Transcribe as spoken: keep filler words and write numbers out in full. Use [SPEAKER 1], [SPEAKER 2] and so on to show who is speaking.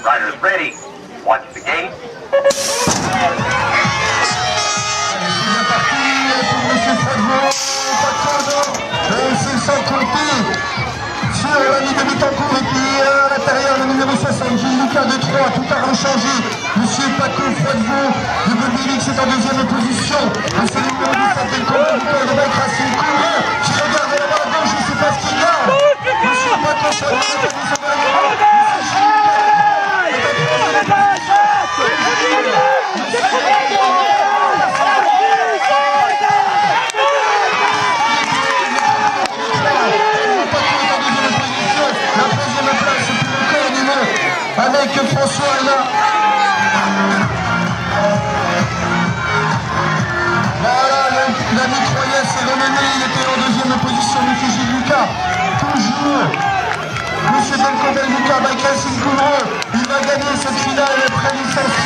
[SPEAKER 1] Riders ready. Watch the gate.
[SPEAKER 2] C'est sans compter sur l'ami de Betancourt et puis à l'intérieur le numéro soixante, Gilles Lucas de trois, tout a rechangé. Monsieur Paco Froidevaux de Bobélix est en deuxième position. Monsieur le numéro dix-sept de Combat de Bike Racing Courant qui regarde là-bas à gauche, je ne sais pas ce qu'il y a. Monsieur Paco Froidevaux est en deuxième position. Avec François là. Voilà, l'ami Troyes est renommé, il était en deuxième position, monsieur Gilles Lucas. Toujours, monsieur Delco Lucas, Bike Racing Courant, il va gagner cette finale près licence.